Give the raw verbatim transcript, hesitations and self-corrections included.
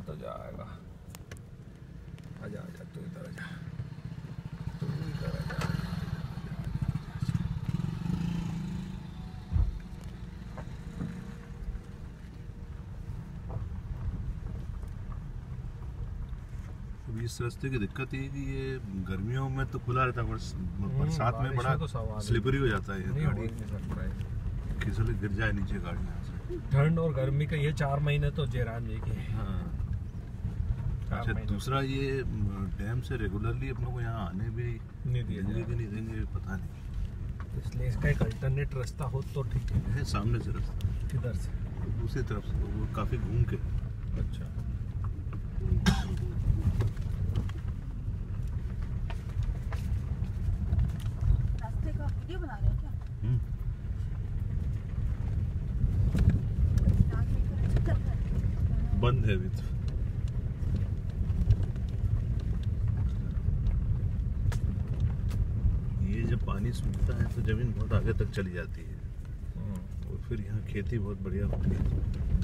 तो जाएगा। आजा आजा तू इधर आजा, तू इधर आजा। इस रास्ते की दिक्कत ये है कि ये गर्मियों में तो खुला रहता है, बरसात में बड़ा तो स्लिपरी हो जाता है, ये खिसले गिर जाए नीचे गाड़ी यहाँ से। ठंड और गर्मी का ये चार महीने तो जयराम जी के। हाँ। अच्छा, दूसरा ये डैम से रेगुलरली अपनों को यहाँ आने भी नहीं देंगे कि नहीं देंगे पता नहीं, इसलिए इसका एक अल्टरनेट रास्ता हो तो ठीक है। सामने से रास्ता किधर से? दूसरी तरफ से, वो काफी घूम के। अच्छा, रास्ते का वीडियो बना रहे हैं क्या? बंद है अभी तो। ये जब पानी सूखता है तो जमीन बहुत आगे तक चली जाती है और फिर यहाँ खेती बहुत बढ़िया होती है।